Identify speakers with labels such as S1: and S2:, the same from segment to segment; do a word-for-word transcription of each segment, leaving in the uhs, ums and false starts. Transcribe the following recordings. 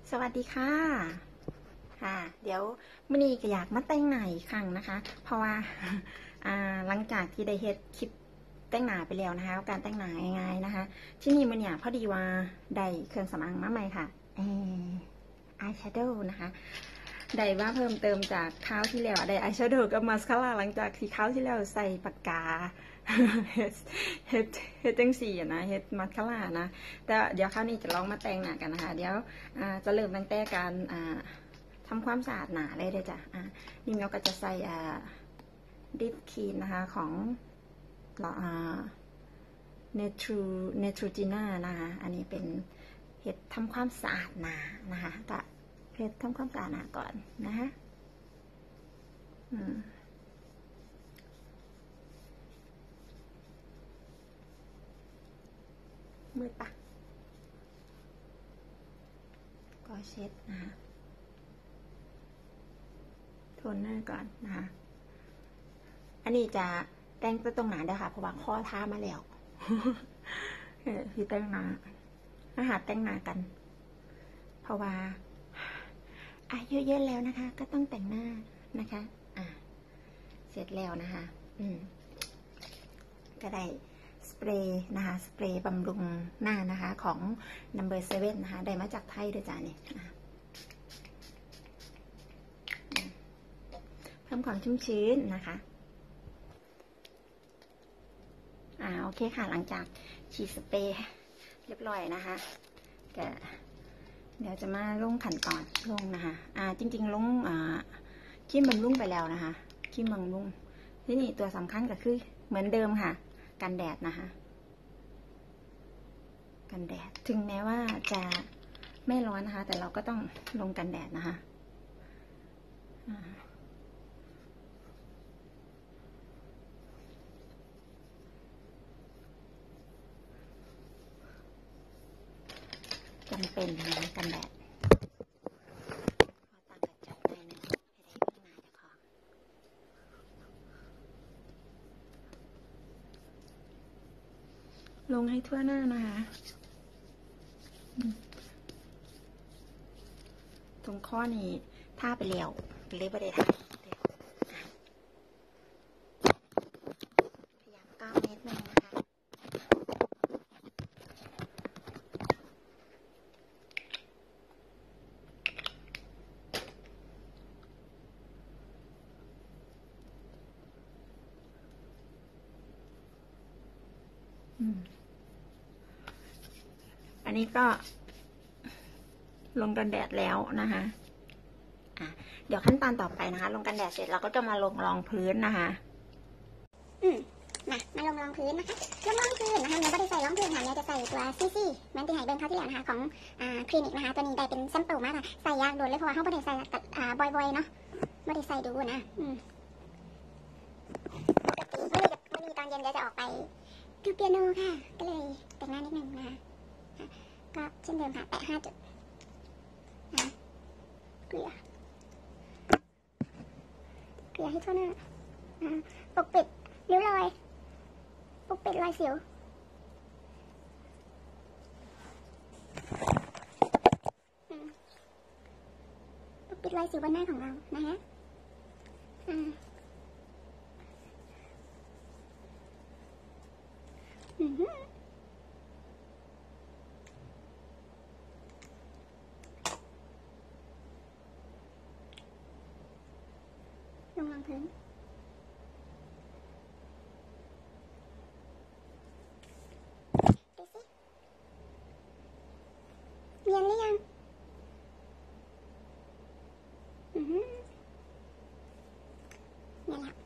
S1: สวัสดีค่ะค่ะเดี๋ยวมื่อนี้ก็อยากมาแต่งหน้าอีกครั้งนะคะ เพราะว่าหลังจากที่ได้เฮ็ดคลิปแต่งหน้าไปแล้วนะคะการแต่งหน้าง่ายๆนะคะ ที่นี่มันเนี่ยพอดีว่าได้เครื่องสำอางมาใหม่ค่ะเอออายแชโดว์นะคะได้ว่าเพิ่มเติมจากคราวที่แล้วได้อายแชโดว์กับมาสคาร่าหลังจากที่คราวที่แล้วใส่ปากกาเฮ็ดเฮ็ดเฮ็ดจังสี่นะเฮ็ดมาสคาร่านะแต่เดี๋ยวคราวนี้จะลองมาแต่งหน้ากันนะคะเดี๋ยวจะเริ่มตั้งแต่การทำความสะอาดหนาเลยเด้อจ้ะนี่เราก็จะใส่ดิฟครีมนะคะของเนทรูเนทรูจีน่านะคะอันนี้เป็นเห็ดทำความสะอาดหนานะคะก็เห็ดทำความสะอาดหนาก่อนนะคะมืดปะก็เช็ดนะคะโทนเนอร์ก่อนนะคะอันนี้จะแต่งไปตรงไหนเด้อค่ะเพราะว่าข้อท้ามาแล้วพี่แต่งหน้ามาหาแต่งหน้ากันเพราะว่าอายุเยอะแล้วนะคะก็ต้องแต่งหน้านะคะอ่าเสร็จแล้วนะคะอืมก็ได้สเปรย์นะคะสเปรย์บำรุงหน้านะคะของ นัมเบอร์ เซเว่น นะคะได้มาจากไทยด้วยจ้าเนี่ยเพิ่มความชุ่มชื้นนะคะอ่าโอเคค่ะหลังจากฉีดสเปรย์เรียบร้อยนะคะก็เดี๋ยวจะมาลงขั้นตอนลงนะคะอ่าจริงๆลงอ่าขี้บำรุงไปแล้วนะคะขี้บำรุงที่นี่ตัวสำคัญก็คือเหมือนเดิมค่ะกันแดดนะคะกันแดดถึงแม้ว่าจะไม่ร้อนนะคะแต่เราก็ต้องลงกันแดดนะคะจำเป็นนะกันแดดลงให้ทั่วหน้านะคะตรงข้อนี้ท่าไปแล้วเลยประเดี๋ยวพยายามก้าวเมตรนึงนะคะอันนี้ก็ลงกันแดดแล้วนะคะอ่ะเดี๋ยวขั้นตอนต่อไปนะคะลงกันแดดเสร็จเราก็จะมาลงรองพื้นนะคะ
S2: อืมมามาลงรองพื้นนะคะลงรองพื้นนะคะเราก็ได้ใส่รองพื้นค่ะเราจะใส่ตัวซีซีแมนตีไฮเบิร์นเขาที่แล้วนะคะของอ่าคลินิกนะคะตัวนี้ได้เป็นแซมเปิลมากค่ะใส่ยากโดนเลยเพราะว่าเขาไม่ได้ใส่กับอ่าบ่อยๆเนาะไม่ได้ใส่ดูนะอืมปกติไม่ได้จะไม่มีตอนเย็นเดี๋ยวจะออกไปดูเปียโนค่ะก็เลยแต่งหน้านิดนึงนะคะก็เช่นเดิมค่ะแตะห้าจุดนะเกลี่ยเกลี่ยให้ทั่วหน้าปกปิดริ้วรอยปกปิดรอยสิวปกปิดรอยสิวบนหน้าของเรานะฮะลงรองพื้นเนียนหรือยังอือฮึเนี่ยแหละ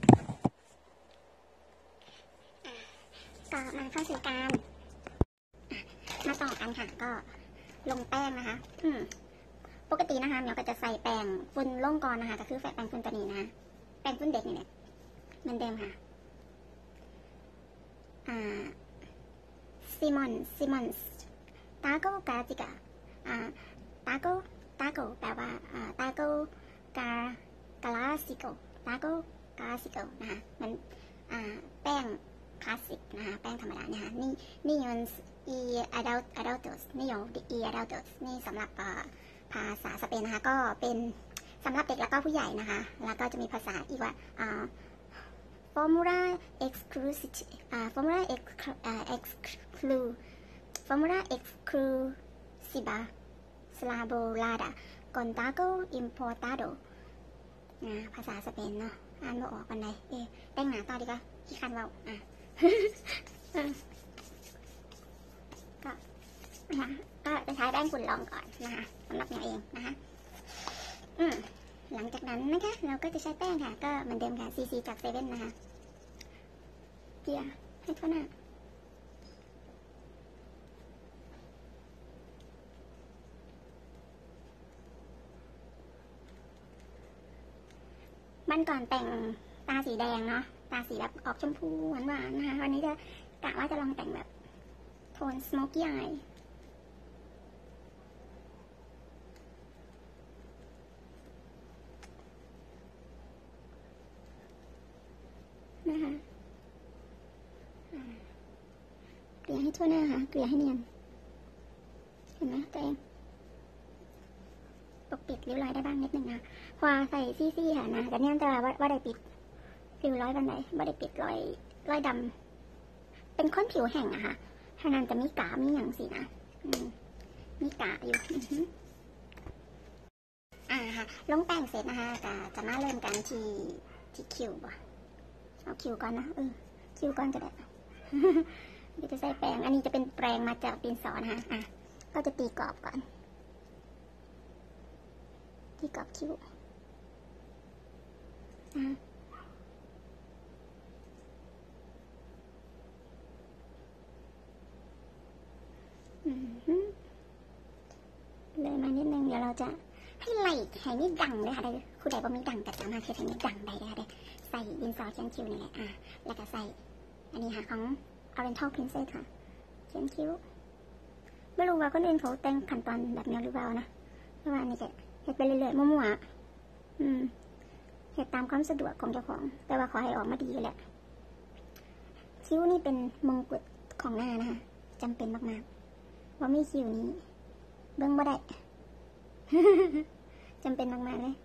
S2: ก็มาเข้าสู่การมาต่อกันค่ะก็ลงแป้งนะคะอืมปกตินะคะเมียวก็จะใส่แป้งฝุ่นลงก่อนนะคะก็คือแป้งฝุ่นตัวนี้นะแป้งฝุ่นเด็กนี่แหละเหมือนเดิมค่ะอ่าซิมอนซิมอนตาโกกาจิกาอ่าตาโกตาโกแปลว่าอ่าตาโกกากาลาซิโกตาโกกาซิโกนะคะมันอ่าแป้งคลาสสิกนะคะแป้งธรรมดานะคะนี่นี่มัน e adult adultos นี่อยู่ e adultos นี่สำหรับภาษาสเปนนะคะก็เป็นสำหรับเด็กแล้วก็ผู้ใหญ่นะคะแล้วก็จะมีภาษาอีกว่า formula exclusive formula exclu formula exclusiva slabolada contado importado ภาษาสเปนเนาะอ่านไม่ออกกันเลยเอ๊ะแต่งหน้าต่อดีกว่าขี้คันเบาอ่ะ ก็นะคะก็จะใช้แป้งฝุ่นรองก่อนนะคะสำหรับเราเองนะคะอืมหลังจากนั้นนะคะเราก็จะใช้แป้งค่ะก็เหมือนเดิมค่ะ ซี ซี จากเซเว่นนะคะเกลี่ยให้ทั่วหน้ามันก่อนแต่งตาสีแดงเนาะตาสีแบบออกชมพูหวานๆนะคะวันนี้จะกะว่าจะลองแต่งแบบโทน smoky eye นะคะเกลี่ยให้ทั่วหน้าค่ะเกลี่ยให้เนียนเห็นไหมตัวเองปกปิดริ้วรอยได้บ้างนิดนึงนะพอใส่ซี่ๆค่ะนะแต่เนี่ยจะว่าว่าได้ปิดริ้วรอยบันไดว่าได้ปิดรอยรอยดำเป็นค้นผิวแห้งอะค่ะถ้านั้นจะมีกามีอย่างสินะมีกาอยู่อ่าค่ะลงแป้งเสร็จนะคะจะจะมาเริ่มกันที่ที่คิวบ่เอาคิวก่อนนะเออคิวก่อนจะได้เดี๋ยวจะใส่แป้งอันนี้จะเป็นแปรงมาจากดินสอนะคะอ่ะก็จะตีกรอบก่อนตีกรอบคิวอ่ะเลยมานิดนึงเดี๋ยวเราจะให้ไล่ให้นี่ดังเลยค่ะได้คุณใดบ่มีดังแต่สามารถเขียนให้นี่ดังได้เลยค่ะได้ใส่ดินสอเขียนคิ้วนี่แหละอ่ะแล้วก็ใส่อันนี้ค่ะของ Oriental Princess ค่ะเขียนคิ้วไม่รู้ว่าคนอื่นเขาแต่งขั้นตอนแบบนี้หรือเปล่านะเพราะว่านี่แกเฮ็ดไปเรื่อยๆมั่วๆอืมเฮ็ดตามความสะดวกของเจ้าของแต่ว่าขอให้ออกมาดีแหละคิ้วนี่เป็นมงกุฎของหน้านะคะจำเป็นมากๆว่ามีคิ้วนี้เบิ่งบ่ได้ จำเป็นมากๆเลย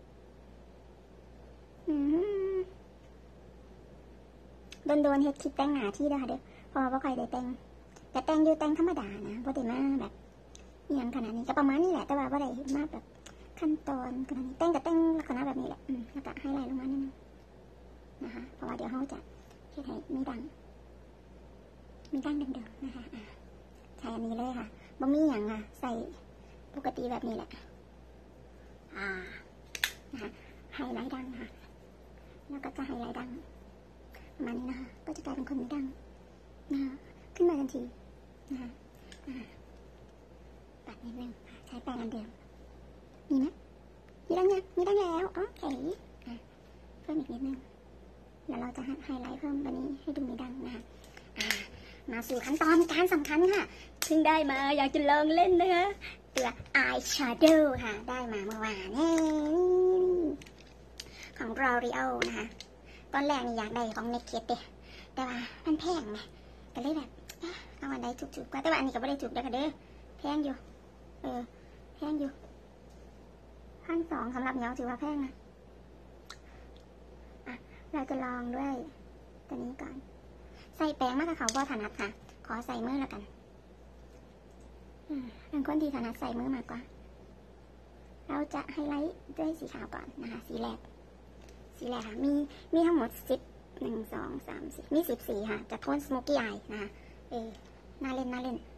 S2: โดนโดนเฮ็ดคลิปแต่งหน้าที่เด้อค่ะเด้อเพราะว่าใครได้แต่งแต่แต่งอยู่แต่งธรรมดานะบ่ได้มาแบบเอียงขนาดนี้ก็ประมาณนี้แหละแต่ว่าบ่ได้มาแบบขั้นตอนขนาดนี้แต่งก็แต่งลักษณะแบบนี้แหละอืมแล้วก็ให้ไล่ลงมานิดนึงนะคะเพราะว่าเดี๋ยวเฮาจะเฮ็ดให้มีดังมีดังเดิมๆนะคะใช้อันนี้เลยค่ะบ่มีหยังอ่ะใส่ปกติแบบนี้แหละอ่านะคะไฮไลท์ดังค่ะแล้วก็จะไฮไลท์ดังประมาณนี้นะคะก็จะกลายเป็นคนมีดังนะคะขึ้นมาทันทีนะคะปัดนิดนึงใช้แป้งอันเดิมมีไหมมีดังยังมีดังแล้วโอเคเพิ่มอีกนิดนึงแล้วเราจะไฮไลท์เพิ่มวันนี้ให้ดูมีดังนะคะมาสู่ขั้นตอนการสำคัญค่ะเพิ่งได้มาอยากจะลองเล่นนะคะตัวอายแชโดว์ค่ะได้มาเมื่อวานนี่ของ L'Oreal นะคะตอนแรกนี่อยากได้ของ Naked เด้แต่ว่ามันแพงไงก็เลยแบบเอาอันใดถูกๆกว่าแต่ว่าอันนี้ก็ไม่ได้ถูกเด้อค่ะเด้อแพงอยู่เออแพงอยู่พันสองสำหรับเงาถือว่าแพงนะอ่ะเราจะลองด้วยตัวนี้ก่อนใส่แป้งมากกับเขาบ่ถนัดค่ะขอใส่มือแล้วกันเป็นคนที่ถนัดใส่มือมากกว่าเราจะไฮไลท์ด้วยสีขาวก่อนนะคะสีแรกสีแรกค่ะมีมีทั้งหมดสิบหนึ่งสองสามสี่มีสิบสีค่ะจะโทนสโมกี้อายนะคะเออน่าเล่นน่าเล่น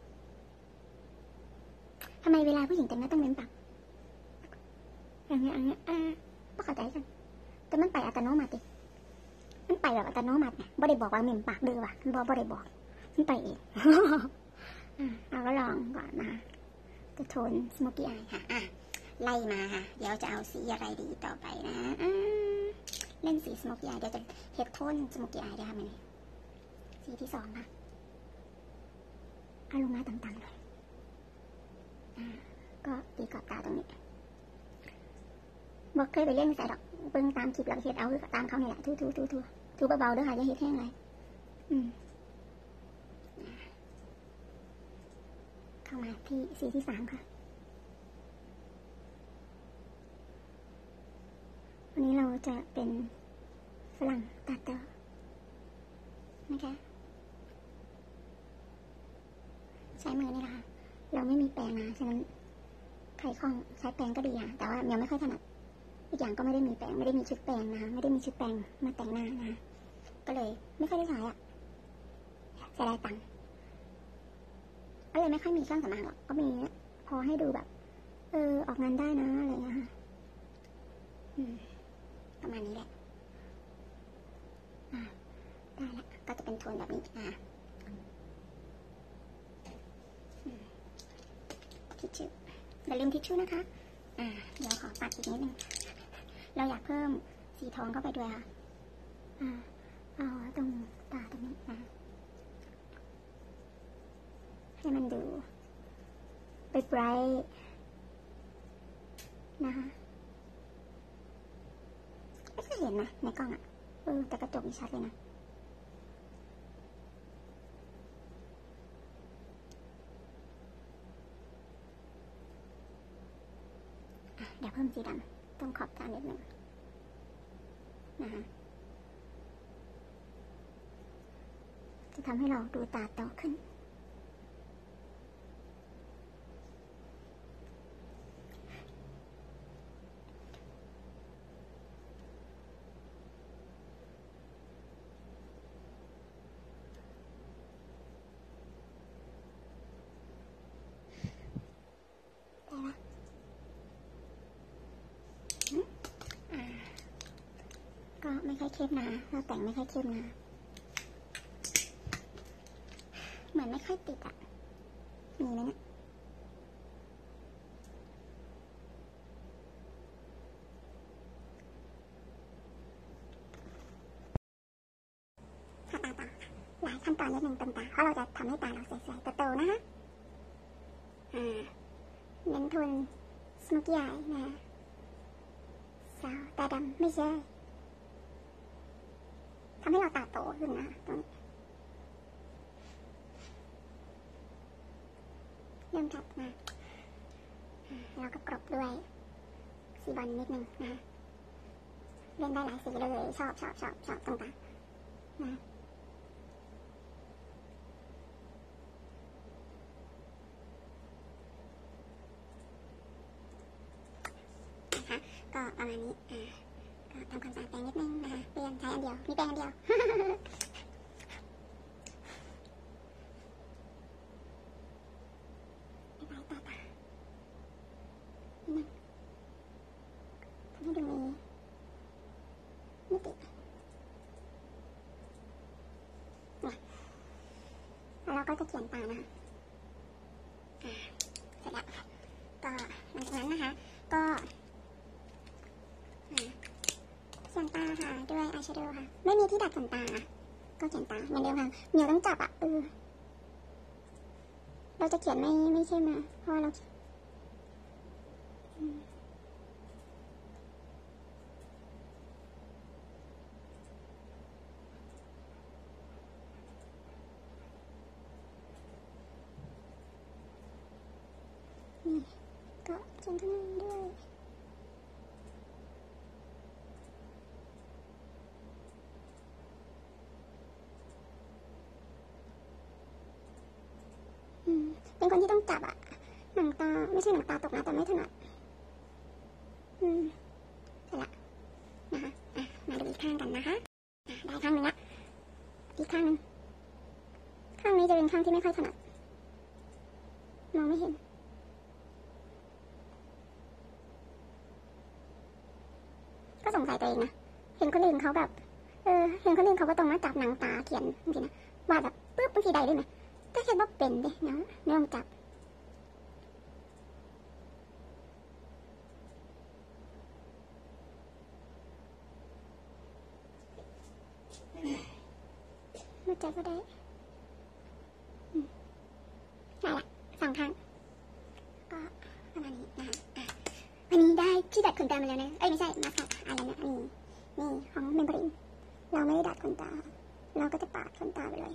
S2: ทำไมเวลาผู้หญิงแต่งหน้าต้องเน้นปากอย่างเงี้ยอย่างเงี้ยอ่าไม่เข้าใจกันแต่มันไปอัตโนมัติมันไปแบบอัตโนมัติไงบ่ได้บอกว่าเม้มปากเด้อว่ะมันบ่บ่ได้บอกมันไปเองเราก็ลองก่อนนะคะจะโทนสโมกี้อายค่ะอ่ะไล่มาค่ะเดี๋ยวจะเอาสีอะไรดีต่อไปนะเล่นสีสโมกี้อายเดี๋ยวจะเฮ็ดโทนสโมกี้อายได้ค่ะมันสีที่สองค่ะเอาลงมาต่ำๆเลยก็ตีกรอบตาตรงนี้บอกเคยไปเล่นใส่ดอกเบิ้งตามคลิปแล้วเฮ็ดเอาตามเขาเนี่ยแหละทูทูทูทูทูเบาๆด้วยค่ะอย่าเฮ็ดแห้งเลยอืมเข้ามาที่สีที่สามค่ะวันนี้เราจะเป็นฝรั่งตัดต่อนะคะใช้มือนี่แหละค่ะเราไม่มีแปรงนะฉะนั้นใครคล่องใช้แปรงก็ดีค่ะแต่ว่าเมียวไม่ค่อยถนัดอีกอย่างก็ไม่ได้มีแปรงไม่ได้มีชุดแปรงนะคะไม่ได้มีชุดแปรงมาแต่งหน้านะคะก็เลยไม่ค่อยได้ใช้อ่ะเสียดายตังค์ก็เลยไม่ค่อยมีเครื่องสำอางหรอกก็มีพอให้ดูแบบเออออกงานได้นะอะไรอย่างเงี้ยค่ะอืมประมาณนี้แหละอ่าได้ละก็จะเป็นโทนแบบนี้อ่าทิชชู่อย่าลืมทิชชู่นะคะอ่าเดี๋ยวขอปัดอีกนิดนึงเราอยากเพิ่มสีทองเข้าไปด้วยค่ะอ่าเอาตรงตาตรงนี้นะให้มันดูไปไบรท์นะคะไม่เคยเห็นนะในกล้องอ่ะเออแต่กระจกนี่ชัดเลยนะเดี๋ยวเพิ่มสีดำตรงขอบตานิดหนึ่งนะคะจะทำให้เราดูตาโตขึ้นได้ไหมก็ไม่ค่อยเข้มนะเราแต่งไม่ค่อยเข้มนะเหมือนไม่ค่อยติดอ่ะมีไหมเนี่ยทาตาต่อหลายขั้นตอนนิดนึงเติมตาเพราะเราจะทำให้ตาเราใสๆโตๆนะคะอ่าเน้นโทนสโมกี้อายนะสาวตาดำไม่ใช่ทำให้เราตาโตขึ้นนะตรงนี้เริ่มจัดมาเราก็กรบด้วยสีบอลนิดนึงนะเล่นได้หลายสีเลยชอบชอบชอบชอบตรงตานะนะคะก็ประมาณนี้อ่าก็ทำความสะอาดแปรงนิดนึงนะคะเปลี่ยนใช้อันเดียวมีแปรงอันเดียว ไปตาตานี่นะทำให้ดูมีมิติเนี่ยแล้วเราก็จะเขียนตานะคะอ่าเสร็จแล้วก็หลังจากนั้นนะคะก็เขียนตาค่ะด้วยอายแชโดว์ค่ะไม่มีที่ดัดขนตาก็เขียนตาเหมือนเดิมค่ะเหนียวต้องจับอ่ะเออเราจะเขียนไม่ไม่ใช่มาเพราะเรานี่ก็เขียนข้างในด้วยเป็นคนที่ต้องจับอะหนังตาไม่ใช่หนังตาตกนะแต่ไม่ถนัดอืมเสร็จละนะคะอ่ะมาดูอีกข้างกันนะคะอ่ะได้ข้างหนึ่งละอีกข้างหนึ่งข้างนี้จะเป็นข้างที่ไม่ค่อยถนัดมองไม่เห็นก็สงสัยตัวเองนะเห็นคนอื่นเขาแบบเออเห็นคนอื่นเขาก็ต้องมาจับหนังตาเขียนบางทีนะวาดแบบปึ๊บบางทีได้ด้วยไหมก็แค่ว่าเป็นดิเนาะไม่ต้องจับมาจับก็ได้ได้ละสองข้างก็ประมาณนี้นะคะวันนี้ได้ที่ดัดขนตามาแล้วนะเอ้ยไม่ใช่มาสคาร่าอะไรนะนี่นี่ของเมมโบรินเราไม่ได้ดัดขนตาเราก็จะปาดขนตาไปเลย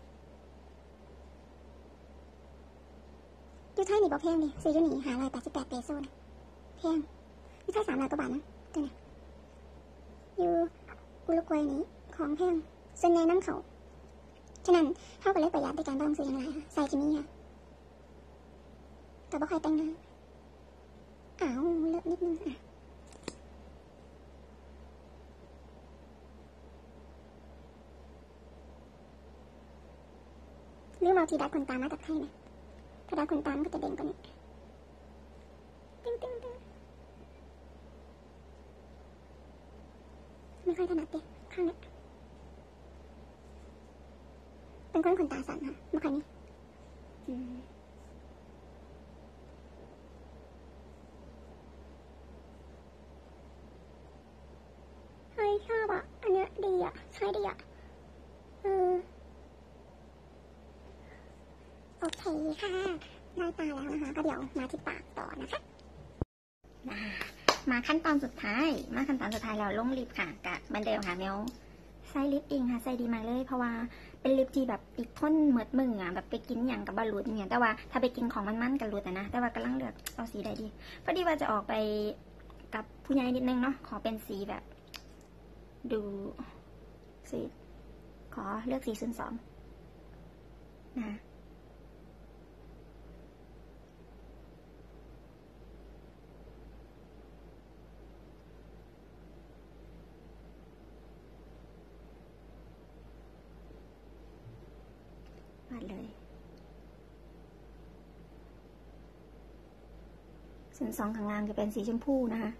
S2: ยูไทยนี่บอกแพงดิซื้อยูนี่หาร้อยแปดสิบแปดเปโซนะแพงยูไทยสามร้อยกว่าบาทนะตัวเนี้ยยูอุรุกวัยนี้ของแพงส่วนใหญ่น้ำเขาฉะนั้นเท่ากับเลยประหยัดในการต้องซื้ออย่างไรค่ะใส่จิมี่ค่ะแต่บ่ใครแต่งหน้าอ้าวเลิกนิดนึงอ่ะลืมเอาทีดัดขนตามาจากไทยนะถ้าดัดขนตามันก็จะเด่นกว่านี้ติ้งติ้งติ้งไม่ค่อยถนัดเด็ข้างนี้เป็นคนขนตาสั้นค่ะไม่ค่อยนี่อืมเฮ้ยชอบอ่ะอันเนี้ยดีอ่ะใช้ดีอ่ะเออโอเคค่ะได้ตาแล้วนะคะก็เดี๋ยวมาที่ปากต่อนะคะ
S1: มาขั้นตอนสุดท้ายมาขั้นตอนสุดท้ายแล้วลงลิปค่ะกับเหมือนเดิมค่ะเมลใส่ลิปเองค่ะใส่ดีมากเลยเพราะว่าเป็นลิปที่แบบติดทนเหมือดมืออ่ะแบบไปกินอย่างกับบารูดเนี่ยแต่ว่าถ้าไปกินของมันๆกับรูดนะแต่ว่ากำลังเลือกเอาสีใดดีพอดีว่าจะออกไปกับผู้ใหญ่นิดนึงเนาะขอเป็นสีแบบ ดูสีขอเลือกสีศูนย์สองนะวาดเลยศูนย์สองข้างล่างจะเป็นสีชมพูนะคะ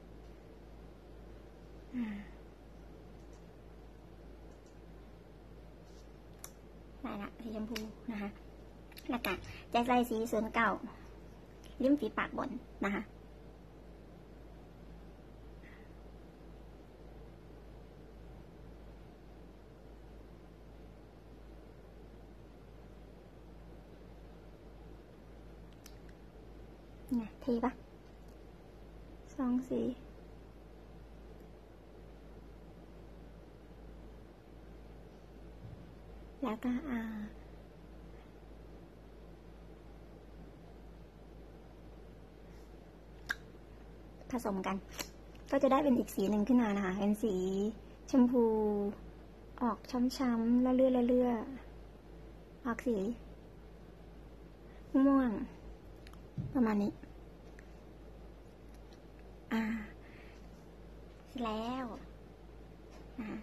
S1: ได้ละสีชมพูนะคะแล้วก็จะใส่สีศูนย์เก้าริมฝีปากบนนะคะเนี่ยทีปะสองสีแล้วก็อ่าผสมกันก็จะได้เป็นอีกสีหนึ่งขึ้นมานะคะเป็นสีชมพูออกช้ำๆละเลื่อละเลื่อออกสีม่วงประมาณนี้อ่าเสร็จแล้วนะคะ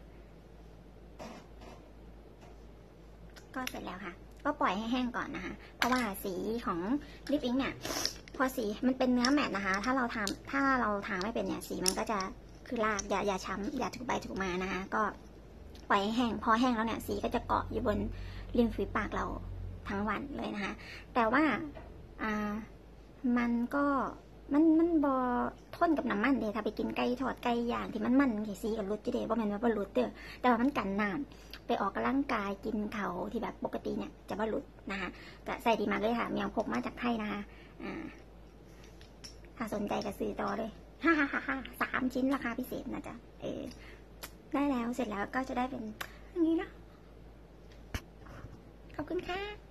S1: ก็เสร็จแล้วค่ะก็ปล่อยให้แห้งก่อนนะคะเพราะว่าสีของลิปอิงเนี่ยพอสีมันเป็นเนื้อแมตต์นะคะถ้าเราทำถ้าเราทาไม่เป็นเนี่ยสีมันก็จะคือลากอย่าอย่าช้ำอย่าถูกไปถูกมานะคะก็ปล่อยให้แห้งพอแห้งแล้วเนี่ยสีก็จะเกาะอยู่บนริมฝีปากเราทั้งวันเลยนะคะแต่ว่าอ่ามันก็มันมันบอทนกับน้ำมันเดยถ้าไปกินไก่ทอดไก่ย่างที่มันมันกี่สีกับรุดจีเดว่ามันว่าบรุดเด้อแต่ว่ามันกันน้ำไปออกกำลังกายกินเขาที่แบบปกติเนี่ยจะบรุดนะคะก็ใส่ดีมากเลยค่ะเมียงพกมาจากไทยนะคะอ่าถ้าสนใจก็ซื้อต่อเลยฮ่าฮ่าฮ่าสามชิ้นราคาพิเศษนะจ๊ะเออได้แล้วเสร็จแล้วก็จะได้เป็นอย่างนี้นะขอบคุณค่ะ